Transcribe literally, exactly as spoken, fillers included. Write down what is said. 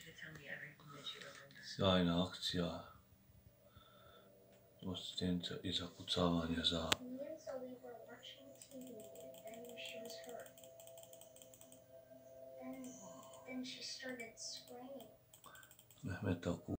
Aina akcja. Zdjęcia i zakłócanie za. Mehmet Akif.